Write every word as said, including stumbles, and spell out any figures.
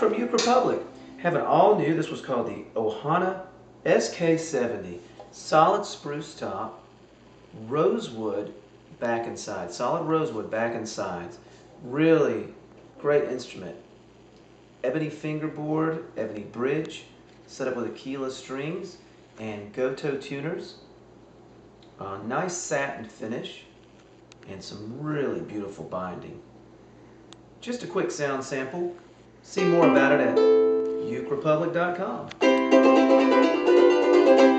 from Uke Republic. Have an all new, this was called the Ohana S K seventy. Solid spruce top, rosewood back and sides. Solid rosewood back and sides. Really great instrument. Ebony fingerboard, ebony bridge, set up with Aquila strings and Gotoh tuners. Uh, nice satin finish and some really beautiful binding. Just a quick sound sample. See more about it at uke republic dot com.